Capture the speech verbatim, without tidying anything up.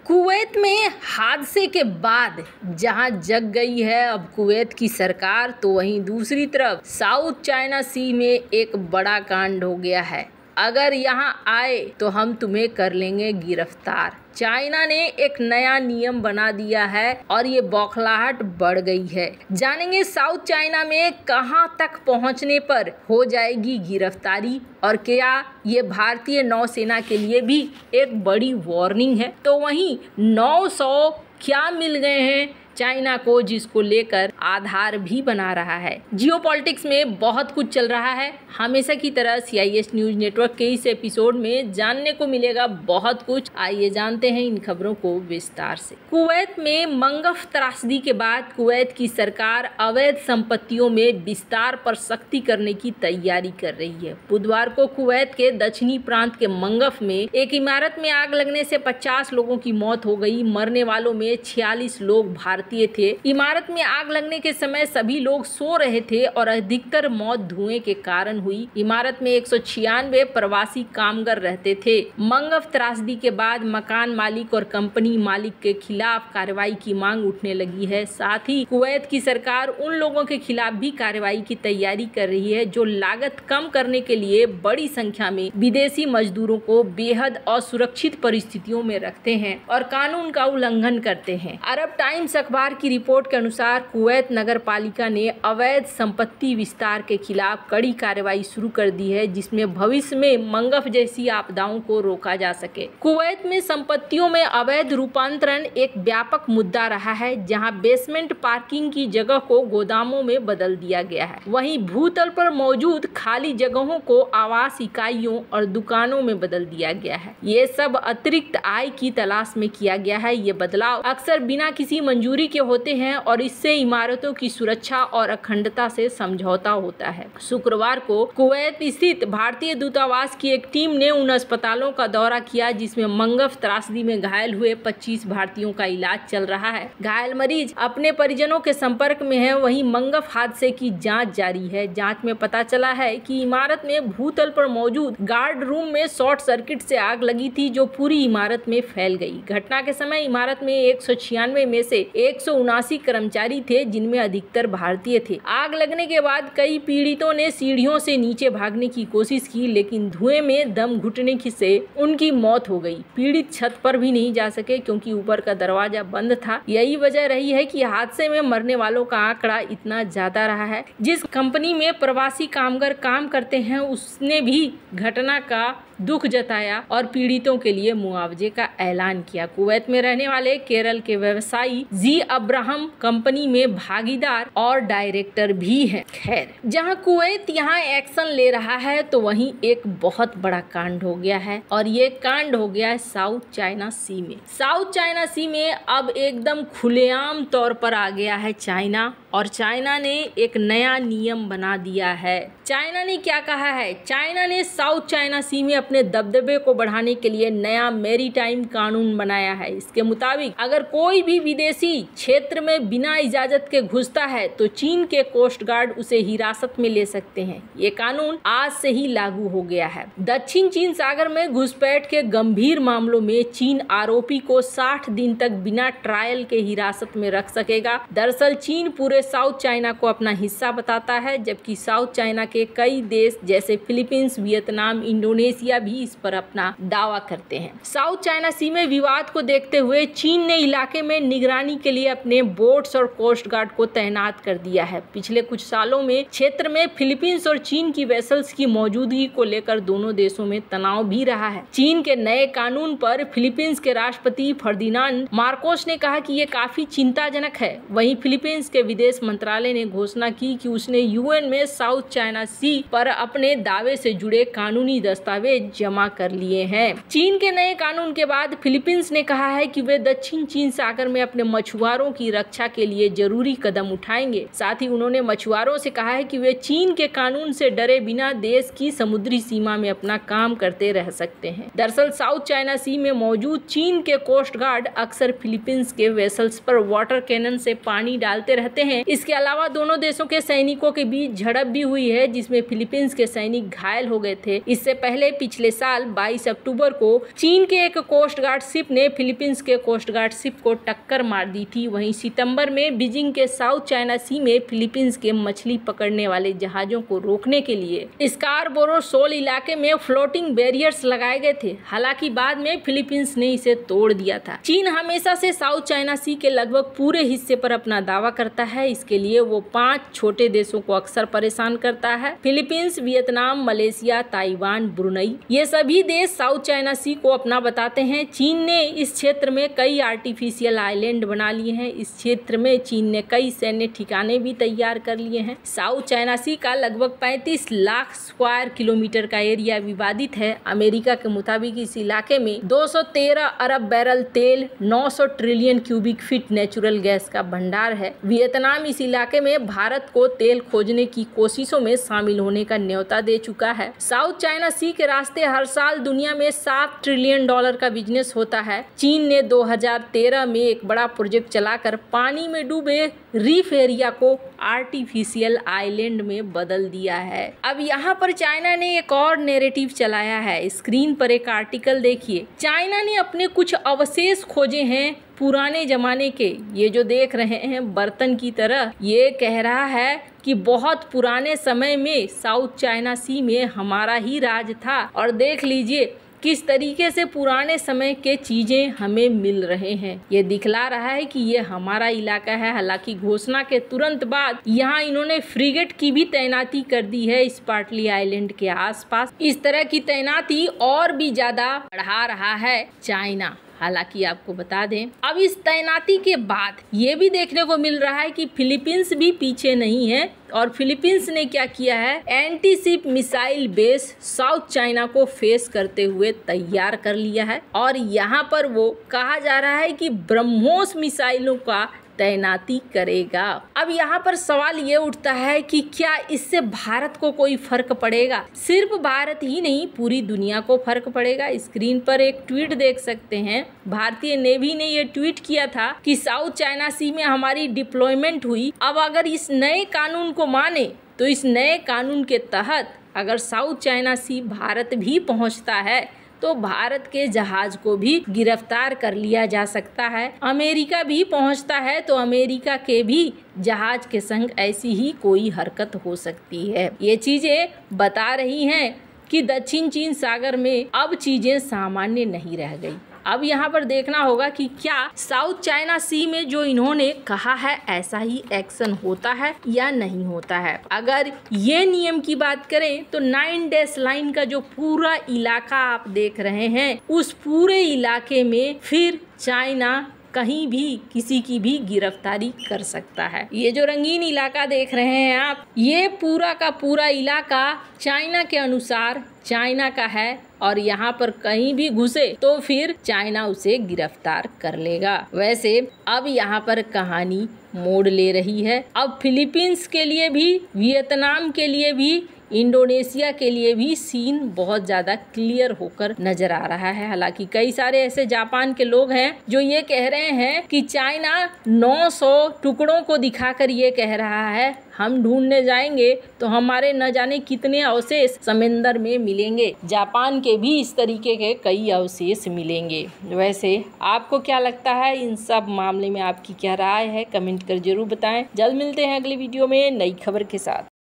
Kuwait में हादसे के बाद जहां जग गई है अब कुवैत की सरकार, तो वहीं दूसरी तरफ साउथ चाइना सी में एक बड़ा कांड हो गया है। अगर यहां आए तो हम तुम्हें कर लेंगे गिरफ्तार। चाइना ने एक नया नियम बना दिया है और ये बौखलाहट बढ़ गई है। जानेंगे साउथ चाइना में कहां तक पहुंचने पर हो जाएगी गिरफ्तारी और क्या ये भारतीय नौसेना के लिए भी एक बड़ी वार्निंग है। तो वहीं नौ सौ क्या मिल गए हैं चाइना को, जिसको लेकर आधार भी बना रहा है। जियोपॉलिटिक्स में बहुत कुछ चल रहा है। हमेशा की तरह सीआईएस न्यूज नेटवर्क के इस एपिसोड में जानने को मिलेगा बहुत कुछ। आइए जानते हैं इन खबरों को विस्तार से। कुवैत में मंगफ त्रासदी के बाद कुवैत की सरकार अवैध संपत्तियों में विस्तार पर सख्ती करने की तैयारी कर रही है। बुधवार को कुवैत के दक्षिणी प्रांत के मंगफ में एक इमारत में आग लगने से पचास लोगों की मौत हो गई। मरने वालों में छियालीस लोग भारतीय थे। इमारत में आग लगने के समय सभी लोग सो रहे थे और अधिकतर मौत धुएं के कारण हुई। इमारत में एक सौ छियानवे प्रवासी कामगार रहते थे। मंगफ त्रासदी के बाद मकान मालिक और कंपनी मालिक के खिलाफ कार्रवाई की मांग उठने लगी है। साथ ही कुवैत की सरकार उन लोगों के खिलाफ भी कार्रवाई की तैयारी कर रही है जो लागत कम करने के लिए बड़ी संख्या में विदेशी मजदूरों को बेहद असुरक्षित परिस्थितियों में रखते हैं और कानून का उल्लंघन करते हैं। अरब टाइम्स अखबार की रिपोर्ट के अनुसार कुवैत नगर पालिका ने अवैध संपत्ति विस्तार के खिलाफ कड़ी कार्रवाई शुरू कर दी है, जिसमें भविष्य में मंगफ जैसी आपदाओं को रोका जा सके। कुवैत में संपत्तियों में अवैध रूपांतरण एक व्यापक मुद्दा रहा है, जहां बेसमेंट पार्किंग की जगह को गोदामों में बदल दिया गया है। वहीं भूतल पर मौजूद खाली जगहों को आवास इकाइयों और दुकानों में बदल दिया गया है। ये सब अतिरिक्त आय की तलाश में किया गया है। ये बदलाव अक्सर बिना किसी मंजूरी के होते हैं और इससे इमारतों की सुरक्षा और अखंडता से समझौता होता है। शुक्रवार को कुवैत स्थित भारतीय दूतावास की एक टीम ने उन अस्पतालों का दौरा किया जिसमें मंगफ त्रासदी में घायल हुए पच्चीस भारतीयों का इलाज चल रहा है। घायल मरीज अपने परिजनों के संपर्क में है। वहीं मंगफ हादसे की जांच जारी है। जांच में पता चला है कि इमारत में भूतल पर मौजूद गार्ड रूम में शॉर्ट सर्किट से आग लगी थी, जो पूरी इमारत में फैल गई। घटना के समय इमारत में एक सौ छियानवे में से एक सौ उनासी कर्मचारी थे, जिनमें अधिकतर भारतीय थे। आग लगने के बाद कई पीड़ितों ने सीढ़ियों से नीचे भागने की कोशिश की, लेकिन धुएं में दम घुटने की से उनकी मौत हो गई। पीड़ित छत पर भी नहीं जा सके क्योंकि ऊपर का दरवाजा बंद था। यही वजह रही है कि हादसे में मरने वालों का आंकड़ा इतना ज्यादा रहा है। जिस कंपनी में प्रवासी कामगार काम करते हैं उसने भी घटना का दुख जताया और पीड़ितों के लिए मुआवजे का ऐलान किया। कुवैत में रहने वाले केरल के व्यवसायी जी अब्राहम कंपनी में भागीदार और डायरेक्टर भी हैं। खैर, जहां कुवैत यहां एक्शन ले रहा है तो वहीं एक बहुत बड़ा कांड हो गया है और ये कांड हो गया है साउथ चाइना सी में। साउथ चाइना सी में अब एकदम खुलेआम तौर पर आ गया है चाइना और चाइना ने एक नया नियम बना दिया है। चाइना ने क्या कहा है? चाइना ने साउथ चाइना सी में अपने दबदबे को बढ़ाने के लिए नया मैरीटाइम कानून बनाया है। इसके मुताबिक अगर कोई भी विदेशी क्षेत्र में बिना इजाजत के घुसता है तो चीन के कोस्ट गार्ड उसे हिरासत में ले सकते हैं। ये कानून आज से ही लागू हो गया है। दक्षिण चीन सागर में घुसपैठ के गंभीर मामलों में चीन आरोपी को साठ दिन तक बिना ट्रायल के हिरासत में रख सकेगा। दरअसल चीन पूरे साउथ चाइना को अपना हिस्सा बताता है, जबकि साउथ चाइना के कई देश जैसे फिलीपींस, वियतनाम, इंडोनेशिया भी इस पर अपना दावा करते हैं। साउथ चाइना सी में विवाद को देखते हुए चीन ने इलाके में निगरानी के लिए अपने बोट्स और कोस्ट गार्ड को तैनात कर दिया है। पिछले कुछ सालों में क्षेत्र में फिलीपींस और चीन की वेसल्स की मौजूदगी को लेकर दोनों देशों में तनाव भी रहा है। चीन के नए कानून पर फिलीपींस के राष्ट्रपति फर्दिनांड मार्कोस ने कहा कि ये काफी चिंताजनक है। वहीं फिलीपींस के विदेश मंत्रालय ने घोषणा की कि उसने यूएन में साउथ चाइना सी पर अपने दावे से जुड़े कानूनी दस्तावेज जमा कर लिए हैं। चीन के नए कानून के बाद फिलीपींस ने कहा है कि वे दक्षिण चीन सागर में अपने मछुआरों की रक्षा के लिए जरूरी कदम उठाएंगे। साथ ही उन्होंने मछुआरों से कहा है कि वे चीन के कानून से डरे बिना देश की समुद्री सीमा में अपना काम करते रह सकते हैं। दरअसल साउथ चाइना सी में मौजूद चीन के कोस्ट गार्ड अक्सर फिलीपींस के वेसल्स पर वाटर कैनन से पानी डालते रहते हैं। इसके अलावा दोनों देशों के सैनिकों के बीच झड़प भी हुई है, जिसमें फिलीपींस के सैनिक घायल हो गए थे। इससे पहले पिछले साल बाईस अक्टूबर को चीन के एक कोस्ट गार्ड शिप ने फिलीपींस के कोस्ट गार्ड शिप को टक्कर मार दी थी। वहीं सितंबर में बीजिंग के साउथ चाइना सी में फिलीपींस के मछली पकड़ने वाले जहाजों को रोकने के लिए स्कारबोरो शोल इलाके में फ्लोटिंग बैरियर्स लगाए गए थे। हालांकि बाद में फिलीपींस ने इसे तोड़ दिया था। चीन हमेशा से साउथ चाइना सी के लगभग पूरे हिस्से पर अपना दावा करता है। इसके लिए वो पांच छोटे देशों को अक्सर परेशान करता है। Philippines, Vietnam, Malaysia, Taiwan, Brunei, ये सभी देश साउथ चाइना सी को अपना बताते हैं। चीन ने इस क्षेत्र में कई आर्टिफिशियल आइलैंड बना लिए हैं। इस क्षेत्र में चीन ने कई सैन्य ठिकाने भी तैयार कर लिए हैं। साउथ चाइना सी का लगभग पैंतीस लाख स्क्वायर किलोमीटर का एरिया विवादित है। अमेरिका के मुताबिक इस इलाके में दो सौ तेरह अरब बैरल तेल, नौ सौ trillion cubic feet natural gas का भंडार है। वियतनाम इस इलाके में भारत को तेल खोजने की कोशिशों में शामिल होने का न्योता दे चुका है। साउथ चाइना सी के रास्ते हर साल दुनिया में सात ट्रिलियन डॉलर का बिजनेस होता है। चीन ने दो हज़ार तेरह में एक बड़ा प्रोजेक्ट चलाकर पानी में डूबे रीफ एरिया को आर्टिफिशियल आइलैंड में बदल दिया है। अब यहाँ पर चाइना ने एक और नैरेटिव चलाया है। स्क्रीन पर एक आर्टिकल देखिए। चाइना ने अपने कुछ अवशेष खोजे हैं पुराने जमाने के। ये जो देख रहे हैं बर्तन की तरह, ये कह रहा है कि बहुत पुराने समय में साउथ चाइना सी में हमारा ही राज था और देख लीजिए किस तरीके से पुराने समय के चीजें हमें मिल रहे हैं। ये दिखला रहा है कि ये हमारा इलाका है। हालांकि घोषणा के तुरंत बाद यहाँ इन्होंने फ्रिगेट की भी तैनाती कर दी है स्पार्टली आइलैंड के आसपास। इस तरह की तैनाती और भी ज्यादा बढ़ा रहा है चाइना। हालांकि आपको बता दें, अब इस तैनाती के बाद ये भी देखने को मिल रहा है कि फिलीपींस भी पीछे नहीं है और फिलीपींस ने क्या किया है, anti ship missile base South China को फेस करते हुए तैयार कर लिया है और यहाँ पर वो कहा जा रहा है कि ब्रह्मोस मिसाइलों का तैनाती करेगा। अब यहाँ पर सवाल ये उठता है कि क्या इससे भारत को कोई फर्क पड़ेगा? सिर्फ भारत ही नहीं, पूरी दुनिया को फर्क पड़ेगा। स्क्रीन पर एक ट्वीट देख सकते हैं। भारतीय नेवी ने ये ट्वीट किया था कि साउथ चाइना सी में हमारी डिप्लॉयमेंट हुई। अब अगर इस नए कानून को माने तो इस नए कानून के तहत अगर साउथ चाइना सी भारत भी पहुँचता है तो भारत के जहाज को भी गिरफ्तार कर लिया जा सकता है। अमेरिका भी पहुंचता है तो अमेरिका के भी जहाज के संग ऐसी ही कोई हरकत हो सकती है। ये चीजें बता रही हैं कि दक्षिण चीन सागर में अब चीजें सामान्य नहीं रह गई। अब यहाँ पर देखना होगा कि क्या साउथ चाइना सी में जो इन्होंने कहा है ऐसा ही एक्शन होता है या नहीं होता है। अगर ये नियम की बात करें तो नाइन डैश लाइन का जो पूरा इलाका आप देख रहे हैं, उस पूरे इलाके में फिर चाइना कहीं भी किसी की भी गिरफ्तारी कर सकता है। ये जो रंगीन इलाका देख रहे हैं आप, ये पूरा का पूरा इलाका चाइना के अनुसार चाइना का है और यहाँ पर कहीं भी घुसे तो फिर चाइना उसे गिरफ्तार कर लेगा। वैसे अब यहाँ पर कहानी मोड़ ले रही है। अब फिलीपींस के लिए भी, वियतनाम के लिए भी, इंडोनेशिया के लिए भी सीन बहुत ज़्यादा क्लियर होकर नजर आ रहा है। हालांकि कई सारे ऐसे जापान के लोग हैं जो ये कह रहे हैं कि चाइना नौ सौ टुकड़ों को दिखाकर ये कह रहा है हम ढूंढने जाएंगे तो हमारे न जाने कितने अवशेष समंदर में मिलेंगे। जापान के भी इस तरीके के कई अवशेष मिलेंगे। वैसे आपको क्या लगता है, इन सब मामले में आपकी क्या राय है, कमेंट कर जरूर बताएं। जल्द मिलते हैं अगली वीडियो में नई खबर के साथ।